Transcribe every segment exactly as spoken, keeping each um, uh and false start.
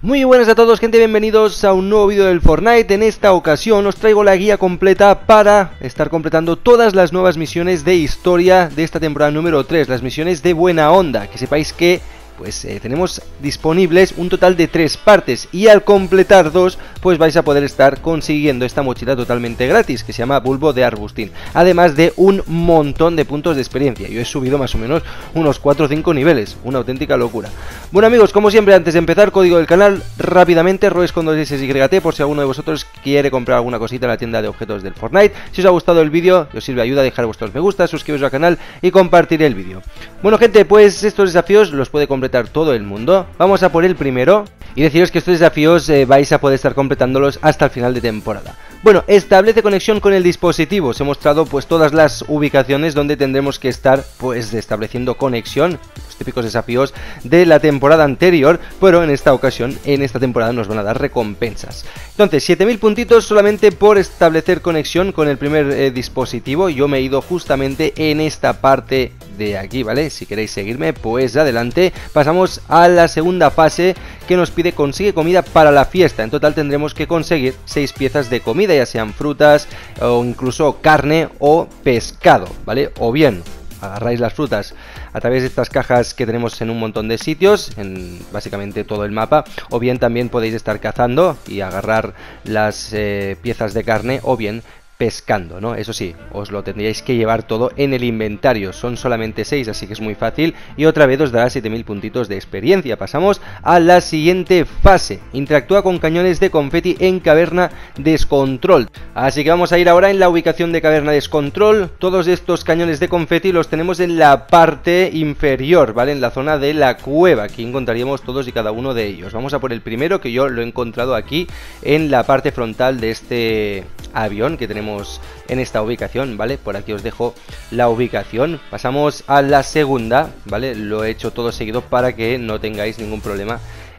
Muy buenas a todos, gente, bienvenidos a un nuevo vídeo del Fortnite. En esta ocasión os traigo la guía completa para estar completando todas las nuevas misiones de historia de esta temporada número tres, las misiones de buena onda. Que sepáis que pues eh, tenemos disponibles un total de tres partes y al completar dos pues vais a poder estar consiguiendo esta mochila totalmente gratis que se llama Bulbo de Arbustín, además de un montón de puntos de experiencia. Yo he subido más o menos unos cuatro o cinco niveles, una auténtica locura. Bueno amigos, como siempre, antes de empezar, código del canal rápidamente, Roes con dos S Y T, por si alguno de vosotros quiere comprar alguna cosita en la tienda de objetos del Fortnite. Si os ha gustado el vídeo y os sirve de ayuda, dejar vuestros me gusta, suscribiros al canal y compartir el vídeo. Bueno gente, pues estos desafíos los puede completar todo el mundo. Vamos a por el primero y deciros que estos desafíos eh, vais a poder estar completándolos hasta el final de temporada. Bueno, establece conexión con el dispositivo. Os he mostrado pues todas las ubicaciones donde tendremos que estar pues estableciendo conexión, los típicos desafíos de la temporada anterior, pero en esta ocasión, en esta temporada nos van a dar recompensas. Entonces, siete mil puntitos solamente por establecer conexión con el primer eh, dispositivo. Yo me he ido justamente en esta parte de aquí, ¿vale? Si queréis seguirme, pues adelante. Pasamos a la segunda fase que nos pide consigue comida para la fiesta. En total tendremos que conseguir seis piezas de comida, ya sean frutas o incluso carne o pescado, ¿vale? O bien agarráis las frutas a través de estas cajas que tenemos en un montón de sitios, en básicamente todo el mapa, o bien también podéis estar cazando y agarrar las eh, piezas de carne, o bien pescando, ¿no? Eso sí, os lo tendríais que llevar todo en el inventario. Son solamente seis, así que es muy fácil. Y otra vez os dará siete mil puntitos de experiencia. Pasamos a la siguiente fase. Interactúa con cañones de confeti en Caverna Descontrol. Así que vamos a ir ahora en la ubicación de Caverna Descontrol. Todos estos cañones de confeti los tenemos en la parte inferior, ¿vale? En la zona de la cueva. Aquí encontraríamos todos y cada uno de ellos. Vamos a por el primero, que yo lo he encontrado aquí en la parte frontal de este avión que tenemos en esta ubicación, ¿vale? Por aquí os dejo la ubicación. Pasamos a la segunda, ¿vale? Lo he hecho todo seguido para que no tengáis ningún problema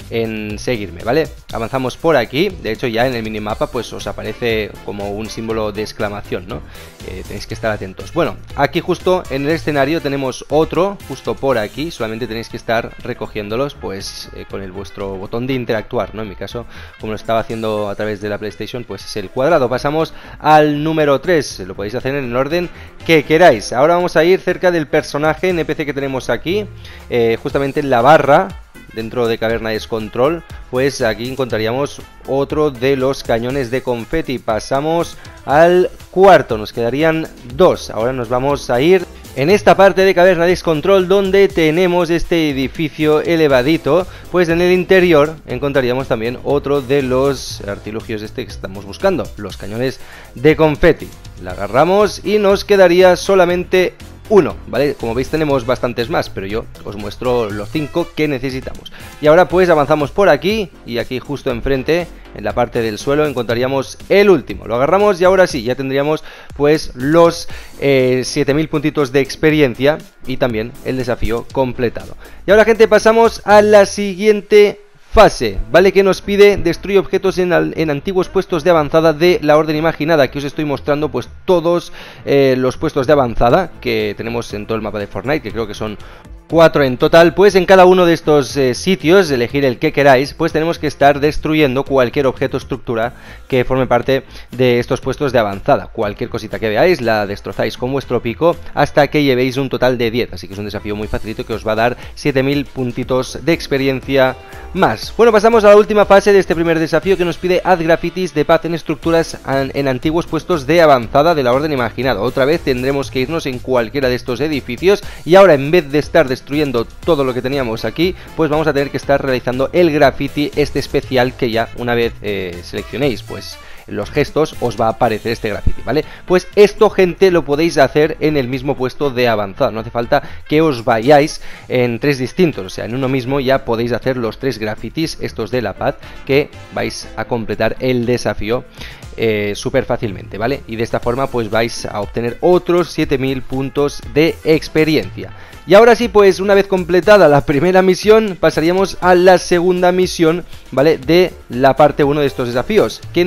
en seguirme, ¿vale? Avanzamos por aquí. De hecho, ya en el minimapa pues os aparece como un símbolo de exclamación, ¿no? Eh, tenéis que estar atentos. Bueno, aquí justo en el escenario tenemos otro, justo por aquí. Solamente tenéis que estar recogiéndolos pues eh, con el vuestro botón de interactuar, ¿no? En mi caso, como lo estaba haciendo a través de la PlayStation, pues es el cuadrado. Pasamos al número tres. Lo podéis hacer en el orden que queráis. Ahora vamos a ir cerca del personaje N P C que tenemos aquí, eh, justamente en la barra dentro de Caverna Descontrol. Pues aquí encontraríamos otro de los cañones de confeti. Pasamos al cuarto, nos quedarían dos. Ahora nos vamos a ir en esta parte de Caverna Descontrol donde tenemos este edificio elevadito. Pues en el interior encontraríamos también otro de los artilugios este que estamos buscando, los cañones de confeti. La agarramos y nos quedaría solamente uno, ¿vale? Como veis tenemos bastantes más, pero yo os muestro los cinco que necesitamos. Y ahora pues avanzamos por aquí, y aquí justo enfrente, en la parte del suelo, encontraríamos el último. Lo agarramos y ahora sí, ya tendríamos pues los eh, siete mil puntitos de experiencia y también el desafío completado. Y ahora, gente, pasamos a la siguiente fase, ¿vale? Que nos pide destruye objetos en, al, en antiguos puestos de avanzada de la Orden Imaginada. Aquí os estoy mostrando pues todos eh, los puestos de avanzada que tenemos en todo el mapa de Fortnite, que creo que son cuatro en total. Pues en cada uno de estos eh, sitios, elegir el que queráis, pues tenemos que estar destruyendo cualquier objeto o estructura que forme parte de estos puestos de avanzada. Cualquier cosita que veáis la destrozáis con vuestro pico hasta que llevéis un total de diez, así que es un desafío muy facilito que os va a dar siete mil puntitos de experiencia más. Bueno, pasamos a la última fase de este primer desafío, que nos pide haz grafitis de paz en estructuras en, en antiguos puestos de avanzada de la Orden Imaginada. Otra vez tendremos que irnos en cualquiera de estos edificios, y ahora en vez de estar destruyendo todo lo que teníamos aquí, pues vamos a tener que estar realizando el graffiti este especial, que ya una vez eh, seleccionéis pues los gestos os va a aparecer este graffiti, ¿vale? Pues esto, gente, lo podéis hacer en el mismo puesto de avanzada. No hace falta que os vayáis en tres distintos, o sea, en uno mismo ya podéis hacer los tres grafitis estos de la paz, que vais a completar el desafío eh, súper fácilmente, ¿vale? Y de esta forma pues vais a obtener otros siete mil puntos de experiencia. Y ahora sí, pues una vez completada la primera misión, pasaríamos a la segunda misión, ¿vale? De la parte uno de estos desafíos, que nos pide ahora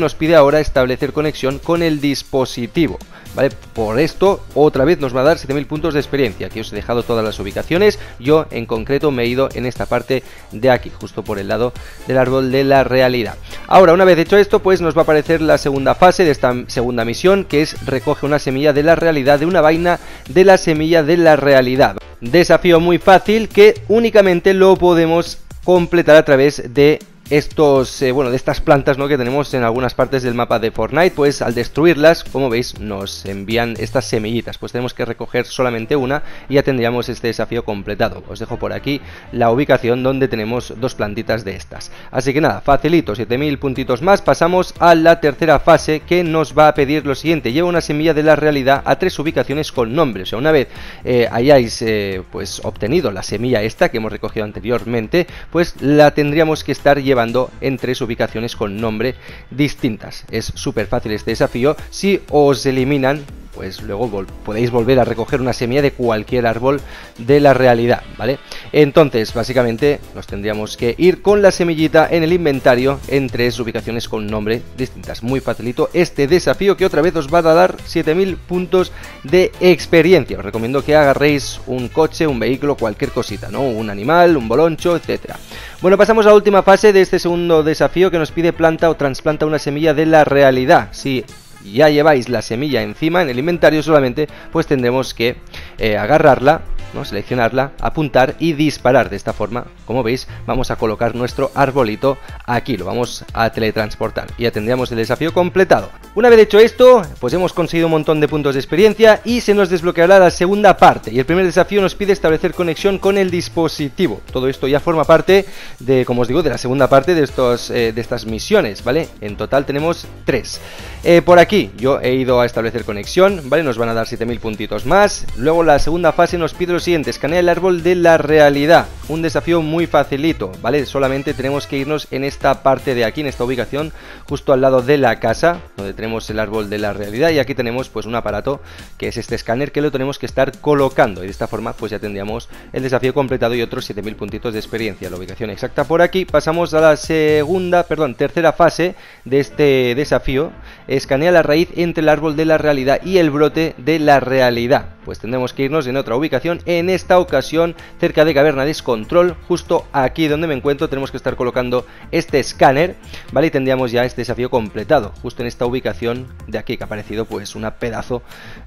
ahora establecer conexión con el dispositivo. ¿Vale? Por esto, otra vez nos va a dar siete mil puntos de experiencia. Aquí os he dejado todas las ubicaciones. Yo, en concreto, me he ido en esta parte de aquí, justo por el lado del árbol de la realidad. Ahora, una vez hecho esto, pues nos va a aparecer la segunda fase de esta segunda misión, que es recoge una semilla de la realidad, de una vaina de la semilla de la realidad. Desafío muy fácil que únicamente lo podemos completar a través de estos, eh, bueno, de estas plantas, ¿no?, que tenemos en algunas partes del mapa de Fortnite. Pues al destruirlas, como veis, nos envían estas semillitas. Pues tenemos que recoger solamente una y ya tendríamos este desafío completado. Os dejo por aquí la ubicación donde tenemos dos plantitas de estas. Así que nada, facilito, siete mil puntitos más. Pasamos a la tercera fase, que nos va a pedir lo siguiente: lleva una semilla de la realidad a tres ubicaciones con nombre. O sea, una vez eh, hayáis eh, pues obtenido la semilla esta que hemos recogido anteriormente, pues la tendríamos que estar llevando en tres ubicaciones con nombre distintas. Es súper fácil este desafío. Si os eliminan, pues luego vol podéis volver a recoger una semilla de cualquier árbol de la realidad, ¿vale? Entonces, básicamente, nos tendríamos que ir con la semillita en el inventario en tres ubicaciones con nombre distintas. Muy facilito este desafío, que otra vez os va a dar siete mil puntos de experiencia. Os recomiendo que agarréis un coche, un vehículo, cualquier cosita, ¿no? Un animal, un boloncho, etcétera. Bueno, pasamos a la última fase de este segundo desafío, que nos pide planta o trasplanta una semilla de la realidad. Si ya lleváis la semilla encima en el inventario solamente, pues tendremos que eh, agarrarla, ¿no?, seleccionarla, apuntar y disparar. De esta forma, como veis, vamos a colocar nuestro arbolito aquí, lo vamos a teletransportar y ya tendríamos el desafío completado. Una vez hecho esto, pues hemos conseguido un montón de puntos de experiencia y se nos desbloqueará la segunda parte. Y el primer desafío nos pide establecer conexión con el dispositivo. Todo esto ya forma parte de, como os digo, de la segunda parte de, estos, eh, de estas misiones, ¿vale? En total tenemos tres. Eh, por aquí yo he ido a establecer conexión, ¿vale? Nos van a dar siete mil puntitos más. Luego la segunda fase nos pide lo siguiente: escanea el árbol de la realidad. Un desafío muy facilito, ¿vale? Solamente tenemos que irnos en esta parte de aquí, en esta ubicación, justo al lado de la casa, donde tenemos el árbol de la realidad, y aquí tenemos pues un aparato que es este escáner, que lo tenemos que estar colocando, y de esta forma pues ya tendríamos el desafío completado y otros siete mil puntitos de experiencia. La ubicación exacta por aquí. Pasamos a la segunda, perdón, tercera fase de este desafío: escanea la raíz entre el árbol de la realidad y el brote de la realidad. Pues tendremos que irnos en otra ubicación, en esta ocasión cerca de Caverna Descontrol, justo aquí donde me encuentro. Tenemos que estar colocando este escáner, ¿vale? Y tendríamos ya este desafío completado, justo en esta ubicación de aquí, que ha aparecido pues una pedazo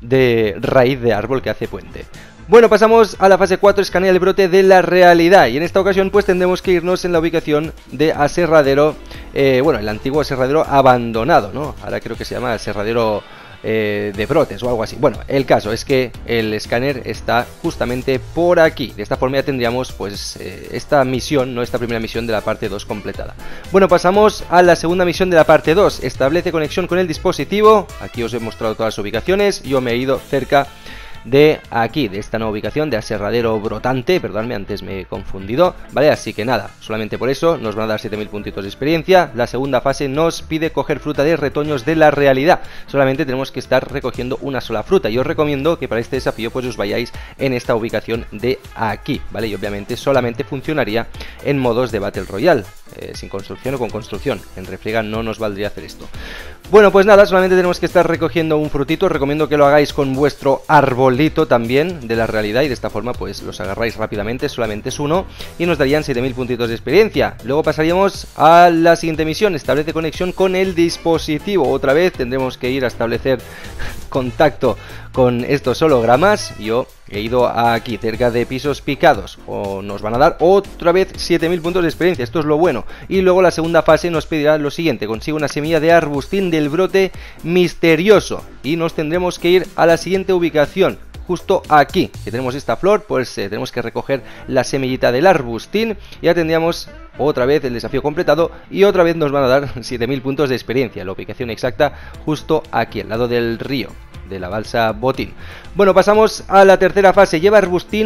de raíz de árbol que hace puente. Bueno, pasamos a la fase cuatro, escanea el brote de la realidad, y en esta ocasión pues tendremos que irnos en la ubicación de aserradero, eh, bueno, el antiguo aserradero abandonado, ¿no? Ahora creo que se llama aserradero Eh, de brotes o algo así. Bueno, el caso es que el escáner está justamente por aquí. De esta forma ya tendríamos pues eh, esta misión, no esta primera misión de la parte dos completada. Bueno, pasamos a la segunda misión de la parte dos. Establece conexión con el dispositivo. Aquí os he mostrado todas las ubicaciones. Yo me he ido cerca de aquí, de esta nueva ubicación de aserradero brotante. Perdónme, antes me he confundido, ¿vale? Así que nada, solamente por eso nos van a dar siete mil puntitos de experiencia. La segunda fase nos pide coger fruta de retoños de la realidad. Solamente tenemos que estar recogiendo una sola fruta. Yo os recomiendo que para este desafío pues os vayáis en esta ubicación de aquí, ¿vale? Y obviamente solamente funcionaría en modos de Battle Royale, eh, sin construcción o con construcción. En refriega no nos valdría hacer esto. Bueno, pues nada, solamente tenemos que estar recogiendo un frutito. Os recomiendo que lo hagáis con vuestro árbol también de la realidad, y de esta forma pues los agarráis rápidamente. Solamente es uno y nos darían siete mil puntitos de experiencia. Luego pasaríamos a la siguiente misión: establece conexión con el dispositivo. Otra vez tendremos que ir a establecer contacto con estos hologramas. Yo he ido aquí cerca de pisos picados, o nos van a dar otra vez siete mil puntos de experiencia. Esto es lo bueno. Y luego la segunda fase nos pedirá lo siguiente: consigue una semilla de arbustín del brote misterioso, y nos tendremos que ir a la siguiente ubicación, justo aquí, que tenemos esta flor. Pues eh, tenemos que recoger la semillita del arbustín. Ya tendríamos otra vez el desafío completado y otra vez nos van a dar siete mil puntos de experiencia. La ubicación exacta justo aquí, al lado del río, de la balsa Botín. Bueno, pasamos a la tercera fase: lleva arbustín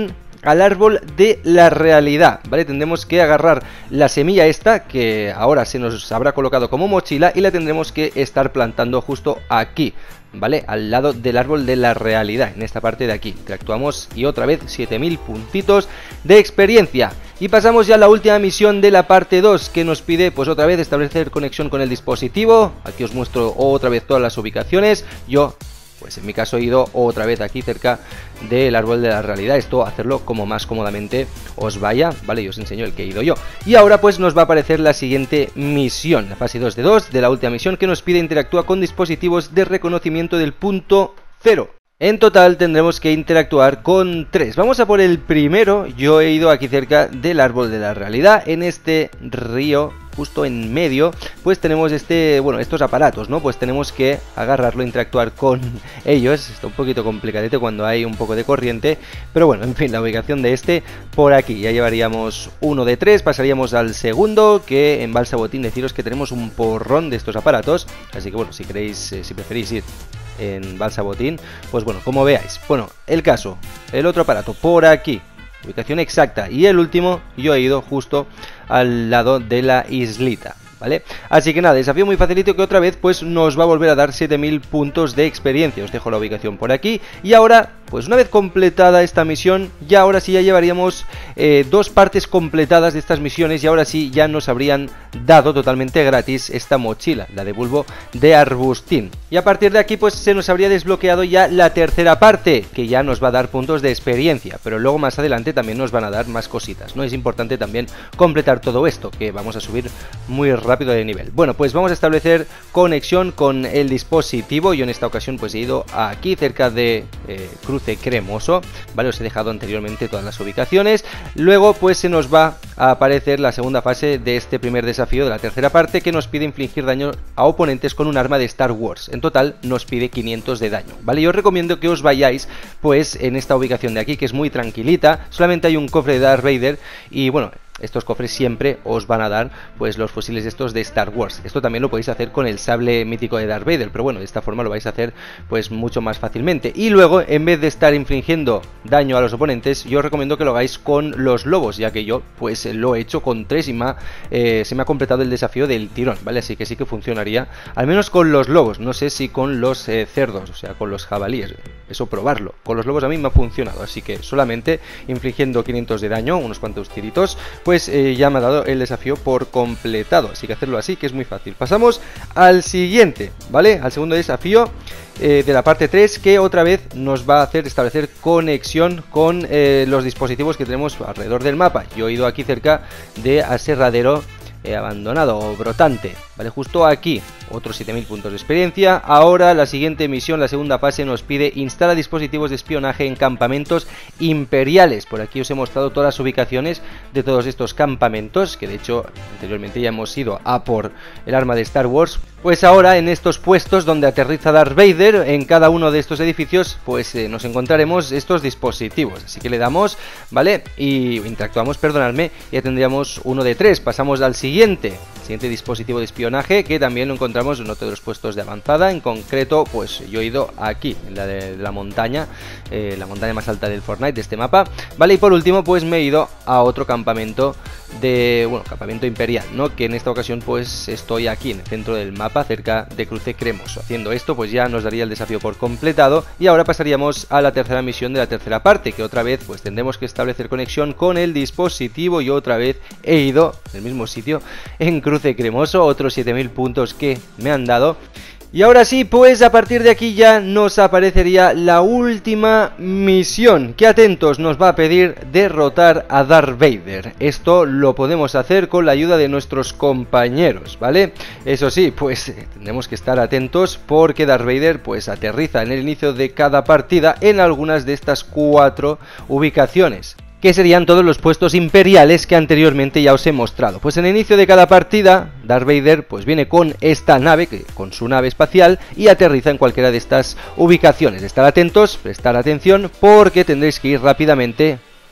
al árbol de la realidad, ¿vale? Tendremos que agarrar la semilla esta, que ahora se nos habrá colocado como mochila, y la tendremos que estar plantando justo aquí, ¿vale? Al lado del árbol de la realidad, en esta parte de aquí. Interactuamos y otra vez siete mil puntitos de experiencia. Y pasamos ya a la última misión de la parte dos, que nos pide pues otra vez establecer conexión con el dispositivo. Aquí os muestro otra vez todas las ubicaciones. Yo pues en mi caso he ido otra vez aquí cerca del árbol de la realidad. Esto hacerlo como más cómodamente os vaya, ¿vale? Yo os enseño el que he ido yo. Y ahora pues nos va a aparecer la siguiente misión, la fase dos de dos de la última misión, que nos pide interactuar con dispositivos de reconocimiento del punto cero. En total tendremos que interactuar con tres. Vamos a por el primero. Yo he ido aquí cerca del árbol de la realidad, en este río justo en medio, pues tenemos este, bueno, estos aparatos, ¿no? Pues tenemos que agarrarlo, interactuar con ellos. Está un poquito complicadito cuando hay un poco de corriente, pero bueno, en fin, la ubicación de este por aquí. Ya llevaríamos uno de tres, pasaríamos al segundo, que en Balsa Botín deciros que tenemos un porrón de estos aparatos, así que bueno, si queréis, eh, si preferís ir en Balsa Botín, pues bueno, como veáis. Bueno, el caso, el otro aparato por aquí, ubicación exacta, y el último yo he ido justo al lado de la islita, ¿vale? Así que nada, desafío muy facilito que otra vez pues nos va a volver a dar siete mil puntos de experiencia. Os dejo la ubicación por aquí. Y ahora, pues una vez completada esta misión, ya ahora sí ya llevaríamos eh, dos partes completadas de estas misiones, y ahora sí ya nos habrían dado totalmente gratis esta mochila, la de Bulbo de Arbustín. Y a partir de aquí pues se nos habría desbloqueado ya la tercera parte, que ya nos va a dar puntos de experiencia, pero luego más adelante también nos van a dar más cositas, ¿no? Es importante también completar todo esto, que vamos a subir muy rápido de nivel. Bueno, pues vamos a establecer conexión con el dispositivo. Yo en esta ocasión pues he ido aquí cerca de eh, Cruce Cremoso, ¿vale? Os he dejado anteriormente todas las ubicaciones. Luego pues se nos va a aparecer la segunda fase de este primer desafío de la tercera parte, que nos pide infligir daño a oponentes con un arma de Star Wars. En total nos pide quinientos de daño, ¿vale? Yo os recomiendo que os vayáis pues en esta ubicación de aquí, que es muy tranquilita. Solamente hay un cofre de Darth Vader y bueno, estos cofres siempre os van a dar pues los fusiles estos de Star Wars. Esto también lo podéis hacer con el sable mítico de Darth Vader, pero bueno, de esta forma lo vais a hacer pues mucho más fácilmente. Y luego, en vez de estar infligiendo daño a los oponentes, yo os recomiendo que lo hagáis con los lobos, ya que yo pues lo he hecho con tres y me ha, eh, se me ha completado el desafío del tirón, ¿vale? Así que sí que funcionaría, al menos con los lobos. No sé si con los eh, cerdos, o sea, con los jabalíes, eso probarlo. Con los lobos a mí me ha funcionado, así que solamente infligiendo quinientos de daño, unos cuantos tiritos, pues eh, ya me ha dado el desafío por completado. Así que hacerlo así, que es muy fácil. Pasamos al siguiente, ¿vale? Al segundo desafío eh, de la parte tres, que otra vez nos va a hacer establecer conexión con eh, los dispositivos que tenemos alrededor del mapa. Yo he ido aquí cerca de Aserradero eh, abandonado o brotante, ¿vale? Justo aquí. Otros siete mil puntos de experiencia. Ahora la siguiente misión, la segunda fase, nos pide instala dispositivos de espionaje en campamentos imperiales. Por aquí os he mostrado todas las ubicaciones de todos estos campamentos, que de hecho anteriormente ya hemos ido a por el arma de Star Wars. Pues ahora en estos puestos donde aterriza Darth Vader, en cada uno de estos edificios, pues eh, nos encontraremos estos dispositivos. Así que le damos, ¿vale? Y interactuamos, perdonadme, ya tendríamos uno de tres. Pasamos al siguiente, siguiente dispositivo de espionaje, que también lo encontramos en otro de los puestos de avanzada. En concreto, pues yo he ido aquí, en la de la montaña, eh, la montaña más alta del Fortnite, de este mapa, ¿vale? Y por último, pues me he ido a otro campamento de, bueno, campamento imperial, ¿no? Que en esta ocasión pues estoy aquí en el centro del mapa, cerca de Cruce Cremoso. Haciendo esto pues ya nos daría el desafío por completado, y ahora pasaríamos a la tercera misión de la tercera parte, que otra vez pues tendremos que establecer conexión con el dispositivo. Y otra vez he ido en el mismo sitio, en Cruce Cremoso, otros siete mil puntos que me han dado. Y ahora sí, pues a partir de aquí ya nos aparecería la última misión, que atentos, nos va a pedir derrotar a Darth Vader. Esto lo podemos hacer con la ayuda de nuestros compañeros, ¿vale? Eso sí, pues tendremos que estar atentos, porque Darth Vader pues aterriza en el inicio de cada partida en algunas de estas cuatro ubicaciones, que serían todos los puestos imperiales que anteriormente ya os he mostrado. Pues en el inicio de cada partida, Darth Vader pues viene con esta nave, que, con su nave espacial, y aterriza en cualquiera de estas ubicaciones. Estar atentos, prestar atención, porque tendréis que ir rápidamente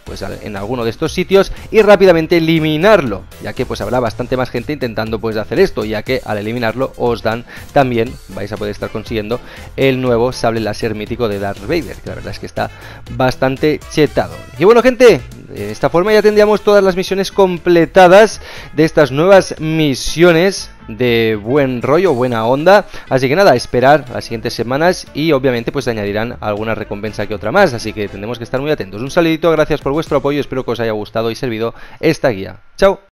pues en alguno de estos sitios y rápidamente eliminarlo, ya que pues habrá bastante más gente intentando pues hacer esto, ya que al eliminarlo os dan también, vais a poder estar consiguiendo el nuevo sable láser mítico de Darth Vader, que la verdad es que está bastante chetado. Y bueno, gente, de esta forma ya tendríamos todas las misiones completadas de estas nuevas misiones de buen rollo, buena onda. Así que nada, esperar las siguientes semanas y obviamente pues añadirán alguna recompensa que otra más, así que tendremos que estar muy atentos. Un saludito, gracias por vuestro apoyo, espero que os haya gustado y servido esta guía. Chao.